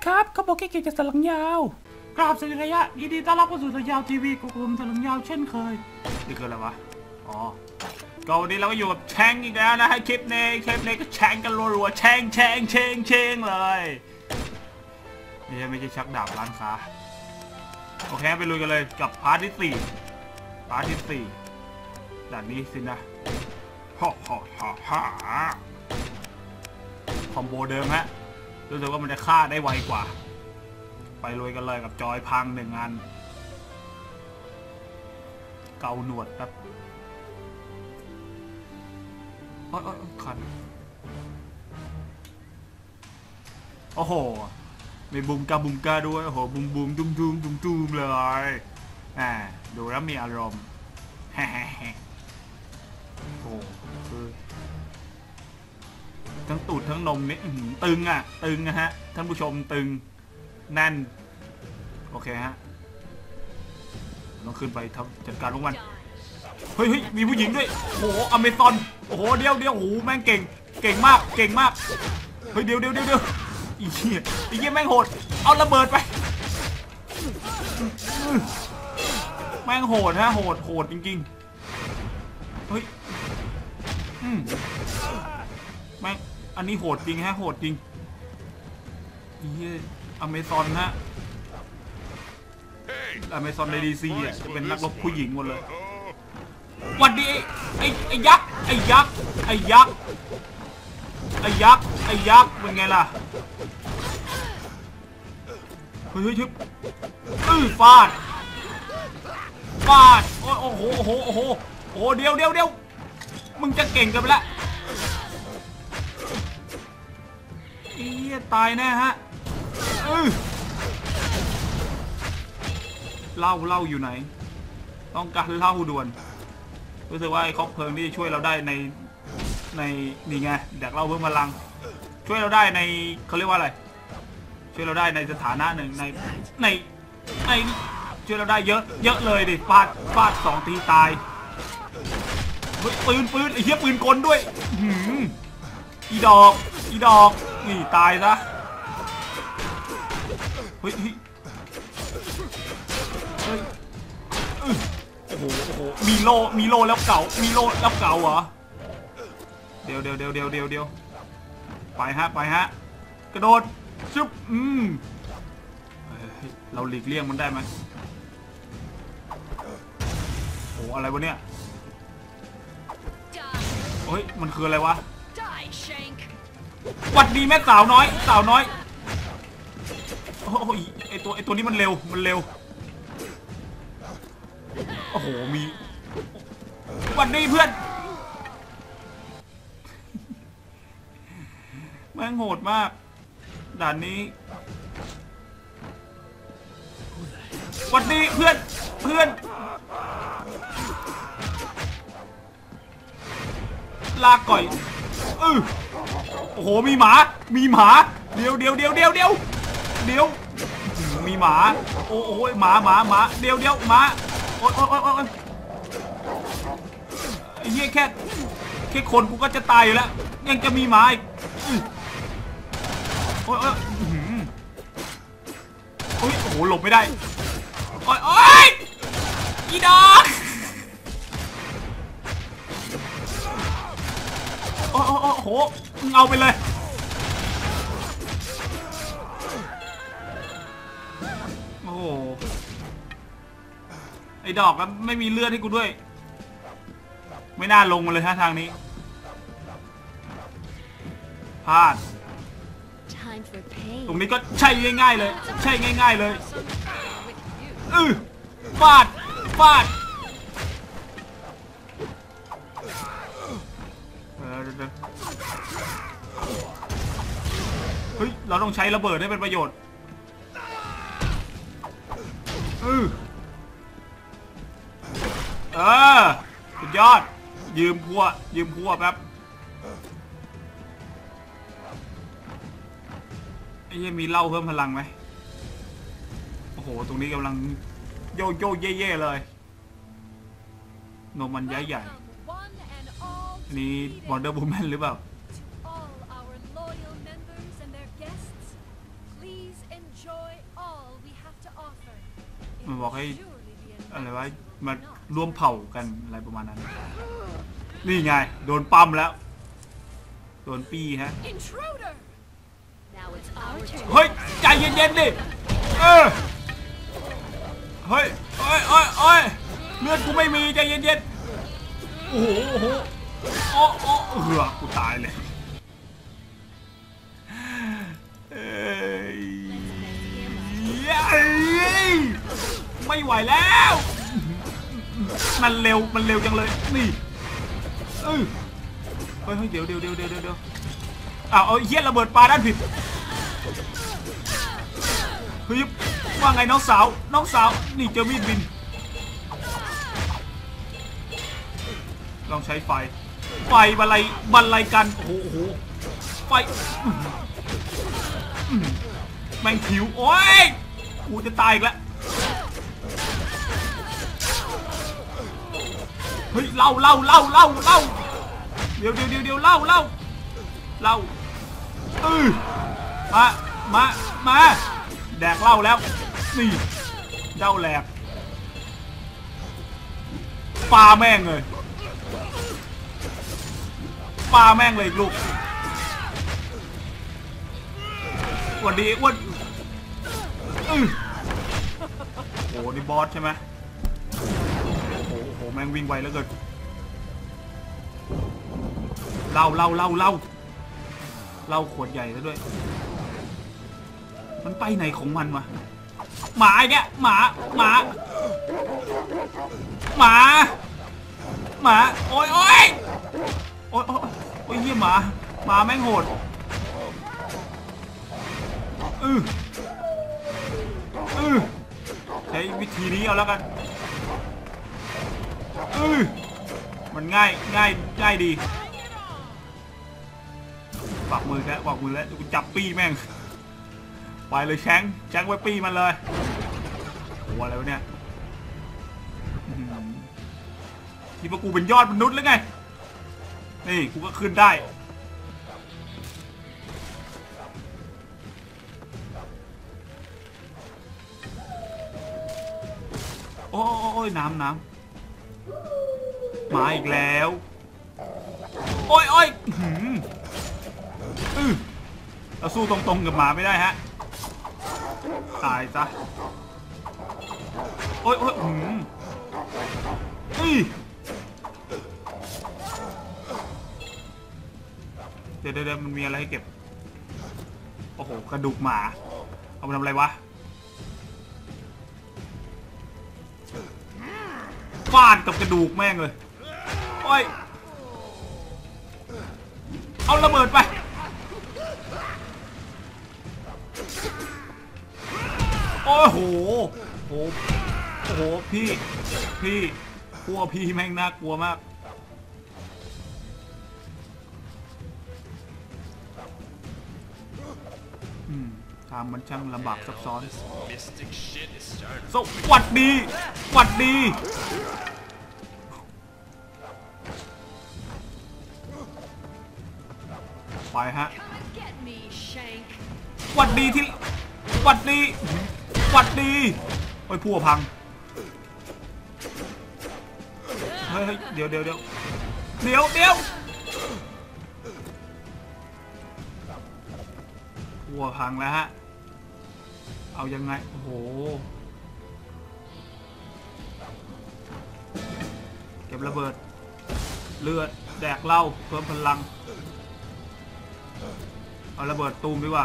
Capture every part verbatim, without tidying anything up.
ครับเขาบอกแค่เกี่ยวกับสลังยาวกราบสวัสดีระยะยินดีต้อนรับเข้าสู่สลังยาวทีวีกับผมสลังยาวเช่นเคยนี่คืออะไรวะอ๋อก็วันนี้เราก็อยู่กับแชงอีกแล้วนะให้คลิปนี้คลิปนี้ก็แชงกันรัวๆแชงแชงเชงเชงเลยนี่ไม่ใช่ชักดาบร้านค้าโอเคไปลุยกันเลยกับพาร์ทที่สี่พาร์ทที่สี่ด่านนี้สินะฮ่าฮ่าฮ่าฮ่าคอมโบเดิมฮะรู้สึกว่ามันจะฆ่าได้ไวกว่าไปลุยกันเลยกับจอยพังหนึ่งอันเกาหนวดครับโอ้ยคันโอ้โหมีบุมกาบุมกาด้วยโอ้โหบุมบุมดุมดุมดุมดุมเลยอ่าดูแล้วมีอารมณ์แฮ่โอ้คือทั้งตูดทั้งนมนี่ตึงอ่ะตึงนะฮะท่านผู้ชมตึงแน่นโอเคฮะต้องขึ้นไปทำจัดการพวกมันเฮ้ยเฮ้ยมีผู้หญิงด้วยโอ้โหอเมซอนโอ้โหเดียวเดียวโอ้โหแม่งเก่งเก่งมากเก่งมากเฮ้ยเดียวเดียวเดียวเดียวอีเหี้ยอีเหี้ยแม่งโหดเอาระเบิดไปแม่งโหดฮะโหดโหดจริงๆเฮ้ยอืมแม่งอันนี้โหดจริงฮะโหดจริงอีเหี้ยอเมซอนฮะอเมซอนในดีซีอ่ะจะเป็นนักรบผู้หญิงหมดเลยวันดีไอ้ไอ้ยักษ์ไอ้ยักษ์ไอ้ยักษ์ไอ้ยักษ์ไอ้ยักษ์เป็นไงล่ะเฮ้ยชึบอื้อฟาดฟาดโอ้โหโอ้โหโอ้โหโอ้โหเดียวเดียวเดียวมึงจะเก่งกันไปละอีตายแน่ฮะอื้อเหล้าเหล้าอยู่ไหนต้องการเหล้าด่วนรู้สึกว่าไอ้คอกเพลิงที่ช่วยเราได้ในในนี่ไงแดกเหล้าเพิ่มพลังช่วยเราได้ในเขาเรียกว่าอะไรช่วยเราได้ในสถานะหนึ่งในในในช่วยเราได้เยอะเยอะเลยดิฟาดฟาดสองทีตายปืนปืนไอ้เหี้ยปืนกลด้วยหืมอีดอกอีดอกนี่ตายซะเฮ้ยเฮ้ยโอ้โหโอ้โหมีโลมีโลแล้วเก่ามีโลแล้วเก่าเหรอเดี๋ยวเดี๋ยวเดี๋ยวเดี๋ยวเดี๋ยวเดี๋ยวไปฮะไปฮะกระโดดชุบอืมเราหลีกเลี่ยงมันได้ไหมโอ้อะไรวะเนี่ยเฮ้ยมันคืออะไรวะหวัดดีแม่สาวน้อยสาวน้อยโอ้ยไอตัวไอตัวนี้มันเร็วมันเร็วโอ้โหมีหวัดดีเพื่อนแม่งโหดมากด่านนี้หวัดดีเพื่อนเพื่อนลาก่อยเออโอ้โหมีหมามีหมาเดี๋ยวเดี๋ยวเดี๋ยวเดี๋ยวเดี๋ยวเดี๋ยวมีหมาโอ้โหหมาหมาหมาเดี๋ยวเดี๋ยวหมาโอ๊ยโอ๊ยโอ๊ยไอ้เหี้ยแค่แค่คนกูก็จะตายอยู่แล้วยังจะมีหมาอีกโอ๊ยโอ๊ยโอ้ยโอ้โหหลบไม่ได้โอ๊ยโอ๊ยอีดอกโอ้โหโอ้โหเอาไปเลยโอ้โหไอ้ดอกแล้วไม่มีเลือดให้กูด้วยไม่น่าลงมาเลยฮะทางนี้พลาดตรงนี้ก็ใช่ง่ายๆเลยใช่ง่ายๆเลยอือฟาดฟาดเฮ้ยเราต้องใช้ระเบิดให้เป็นประโยชน์อือเออสุดยอดยืมพัวยืมพัวแป๊บไอ้ยังมีเหล้าเพิ่มพลังไหมโอ้โหตรงนี้กำลังโยโย่เย่ๆเลยนมมันใหญ่ใหญ่นี่วอนเดอร์วูแมนหรือเปล่ามันบอกให้อะไรวะมารวมเผ่ากันอะไรประมาณนั้นนี่ไงโดนปั๊มแล้วโดนปีฮะเฮ้ยใจเย็นๆดิเออเฮ้ยเฮ้ยเฮ้ยเฮ้ยเลือดกูไม่มีใจเย็นๆโอ้โหโอ้โหโอ้โอ้เหือกูตายเลยไม่ไหวแล้วมันเร็วมันเร็วจังเลยนี่เออเฮ้ยเดี๋ยวเดี๋ยวเดี๋ยวเดี๋ยวเดี๋ยวอ้าวเอาเฮี้ยระเบิดปลาด้านผิดเฮ้ยว่าไงน้องสาวน้องสาวนี่เจอมีดบินลองใช้ไฟไฟบรรลัยบรรลัยกันโอ้โหไฟแมงผิวโอ้ยกูจะตายอีกแล้วเฮ้ยเล่าเล่าเล่าเล่าเล่าเดี๋ยวเดี๋ยวเดี๋ยวเดี๋ยวเล่าเล่าเล่าเออมามามาแดกเหล้าแล้วนี่เจ้าแหลกปลาแม่งเลยปลาแม่งเลยลูกวันดีอ้วนอือโอ้นี่บอสใช่ไหมโอ้โหแม่งวิ่งไวแล้วเกินเล่าเล่าเล่าเล่าเล่าขวดใหญ่ซะด้วยมันไปไหนของมันวะหมาไอ้เนี่ยหมาหมาหมาหมาโอ้ยโอ้ยโอ้ยโอ้ยเหี้ยหมาหมาแม่งโหดอืออือใช้วิธีนี้เอาแล้วกันอือมันง่ายง่ายง่ายดีปากมือแล้วปากมือแล้วกูจับปี้แม่งไปเลยแชงแชงไว้ปี้มันเลยโอ้อะไรวะเนี่ยคิดว่ากูเป็นยอดมนุษย์หรือไงนี่กูก็ขึ้นได้โอ้ยน้ำน้ำมาอีกแล้วโอ้ยโอ้ยอือเราสู้ตรงๆกับหมาไม่ได้ฮะตายซะโอ้ยโอ้ยอืมอือเดี๋ยวเดี๋ยวมันมีอะไรให้เก็บโอ้โหกระดูกหมาเอาไปทำอะไรวะฟาดกับกระดูกแม่งเลยโอ้ยเอาระเบิดไปโอ้โหโอ้โหพี่พี่กลัวพี่แม่งน่ากลัวมากอืมทางมันช่างลำบากซับซ้อนสวัสดีสวัสดีไปฮะหวัดดีที่หวัดดีหวัดดีโอ้ยพัวพังเฮ้ยเดี๋ยวเดี๋ยวเดี๋ยวเดี๋ยวเดี๋ยวพัวพังแล้วฮะเอายังไงโอ้โหเก็บระเบิดเลือดแดกเหล้าเพิ่มพลังเอาระเบิดตูมดีกว่า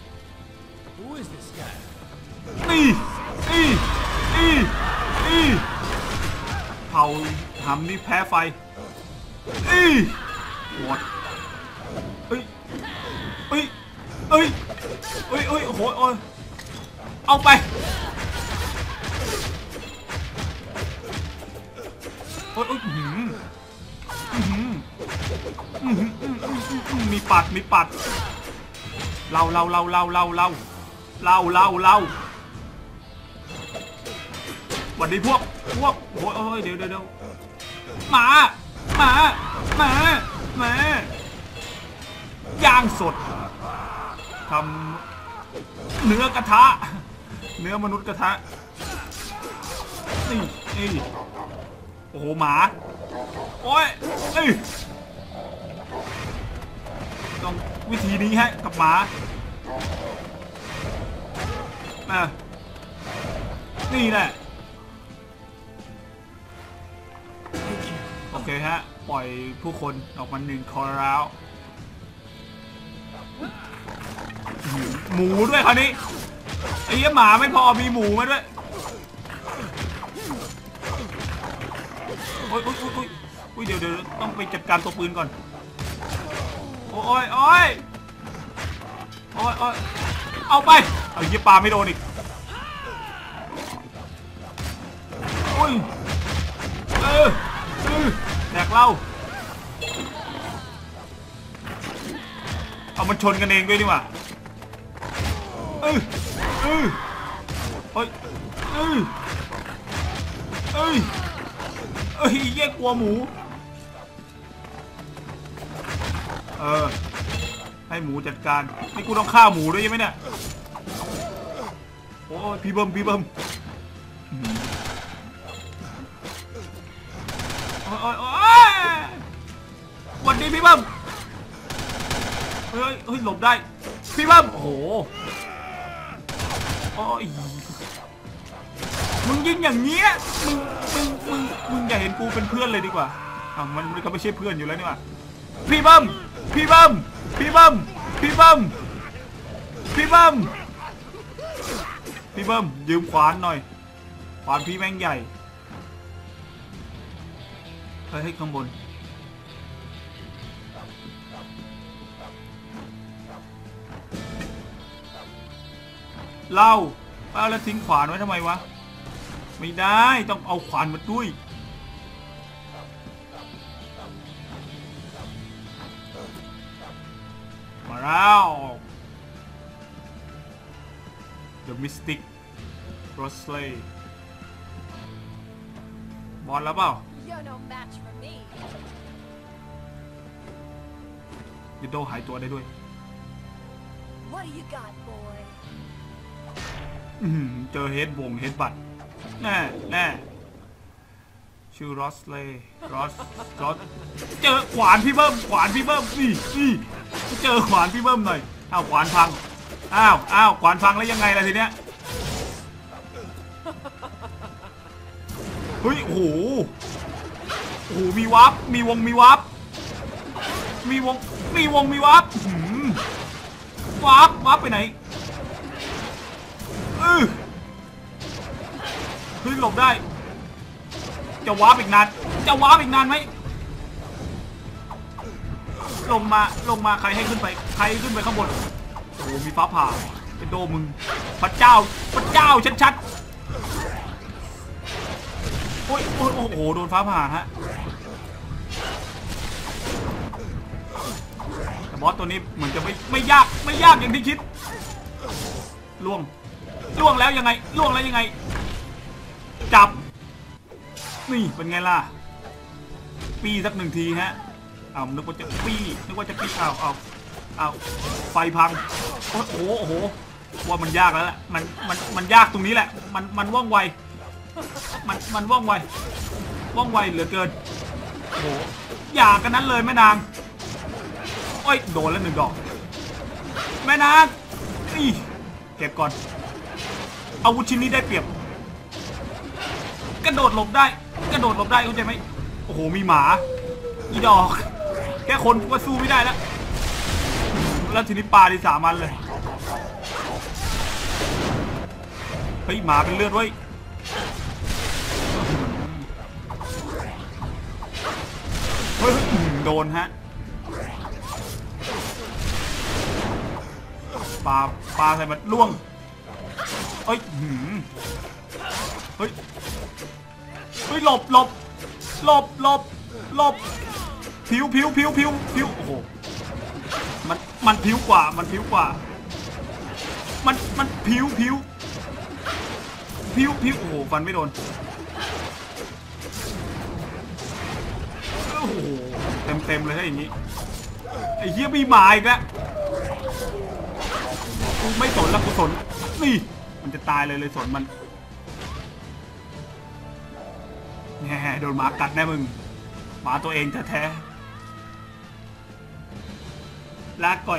นี่นี่นี่นี่เผาหำนี่แพ้ไฟนี่หมดเอ้ยเอ้ยเอ้ยเอ้ยเอ้ยโอ้โหโอ้ยเอาไปโอ้ยโอ้ยหืมหืมมีปัดมีปัดเล่าเล่าเล่าเล่าเล่าเล่าเล่าเล่าเล่าวันนี้พวกพวกโอ้ยโอ้ยเดี๋ยวเดี๋ยวหมาหมาหมาหมาย่างสดทำเนื้อกระทะเนื้อมนุษย์กระทะนี่นี่โอ้โหหมาโอ้ยเอ้ยต้องวิธีนี้ฮะกับหมาอ่ะนี่แหละโอเคฮะปล่อยผู้คนออกมาหนึ่งคอร์แล้วหมูด้วยคราวนี้ไอ้เหี้ยหมาไม่พอมีหมูมาด้วยโอ้ยโอ้ยโอ้ยโอ้ยเดี๋ยวเดี๋ยวต้องไปจัดการตัวปืนก่อนโอ้ยโอ้ยโอ้ยโอ้ยเอาไปเอาเหี้ยปลาไม่โดนอีกโอ้ยเออเออแดกเหล้าเอามันชนกันเองด้วยนี่หว่าเออเออเฮ้ยเออเอ้ยเอ้ยแย่กลัวหมูเออให้หมูจัดการนี่กูต้องฆ่าหมูด้วยใช่ไหมเนี่ยโอ้ยพี่เบิ้มพี่เบิ้มโอ้ยโอ้ยวันนี้พี่เบิ้มเฮ้ยเฮ้ยหลบได้พี่เบิ้มโอ้โหโอ้ยมึงยิงอย่างเงี้ยมึงมึงมึงมึงอย่าเห็นกูเป็นเพื่อนเลยดีกว่าอ่ะมันมันก็ไม่ใช่เพื่อนอยู่แล้วนี่หว่าพี่เบิ้มพี่เบิ้มพี่เบิ้มพี่เบิ้มพี่เบิ้มพี่เบิ้มยืมขวานหน่อยขวานพี่แม่งใหญ่เฮ้ยให้ข้างบนเล่าเอาแล้วทิ้งขวานไว้ทำไมวะไม่ได้ต้องเอาขวานมาด้วยมาแล้ว The Mystic Rosley บอลแล้วเปล่ายูโดหายตัวได้ด้วยเจอเฮดวงเฮดบัตแน่แน่ชื่อรอสเลยรอสรอสเจอขวานพี่เบิ้มขวานพี่เบิ้มนี่นี่เจอขวานพี่เบิ้มหน่อยอ้าวขวานพังอ้าวอ้าวขวานพังแล้วยังไงล่ะทีเนี้ยเฮ้ยโอ้โหโอ้โหมีวับมีวงมีวับมีวงมีวงมีวับวับวับไปไหนเออเฮ้ยหลบได้จะวาร์ปอีกนานจะวาร์ปอีกนานไหมลงมาลงมาใครให้ขึ้นไปใครขึ้นไปข้างบนโอ้มีฟ้าผ่าเป็นโดมึงพระเจ้าพระเจ้าชัดๆโอ้ยโอ้ยโอ้โหโดนฟ้าผ่าฮะแต่บอสตัวนี้เหมือนจะไม่ไม่ยากไม่ยากอย่างที่คิดล่วงล่วงแล้วยังไงล่วงแล้วยังไงจับนี่เป็นไงล่ะปีสักหนึ่งทีฮะเอานึกว่าจะปีนึกว่าจะปีเอาเอาเอาไฟพังโอ้โหโอ้โหว่ามันยากแล้วแหละมันมันมันยากตรงนี้แหละมันมันว่องไวมันมันว่องไวว่องไวเหลือเกินโอ้โหอยากกันนั้นเลยแม่นางโอ้ยโดนแล้วหนึ่งดอกแม่นางนี่เก็บก่อนอาวุธชิ้นนี้ได้เปรียบกระโดดหลบได้กระโดดหลบได้เข้าใจไหมโอ้โหมีหมาอีดอกแค่คนก็สู้ไม่ได้แล้วแล้วทีนี้ปลาที่สามันเลยเฮ้ยหมาเป็นเลือดไว้เฮ้ยโดนฮะปลาปลาใส่มันล่วงเฮ้ยเฮ้ยเฮ้ยหลบหลบหลบหลบหลบผิวผิวผิวผิวผิวโอ้โหมันมันผิวกว่ามันผิวกว่ามันมันผิวผิวผิวผิวโอ้โหฟันไม่โดนโอ้โหเต็มเต็มเลยถ้าอย่างนี้ไอ้เหี้ยมีหมาอีกแล้วกูไม่สนแล้วกูสนนี่มันจะตายเลยเลยสนมันแหมโดนหมากัดแน่มึงหมาตัวเองแท้ๆลาก่อย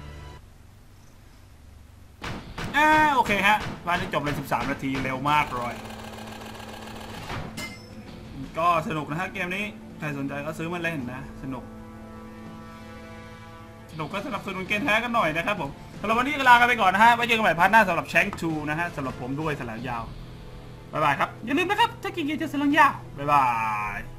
อ่าโอเคฮะวันนี้จบในสิบสามนาทีเร็วมากเลยก็สนุกนะฮะเกมนี้ใครสนใจก็ซื้อมาเล่นนะสนุกสนุกก็สนับสนุนเกมแท้กันหน่อยนะครับผมสำหรับวันนี้ก็ลากันไปก่อนนะฮะไว้เจอกันใหม่พาร์ทหน้าสำหรับแชงค์ทูนะฮะสำหรับผมด้วยสลังยาวบ๊ายบายครับอย่าลืมนะครับถ้ากินเกมจะสลังยาวบ๊ายบาย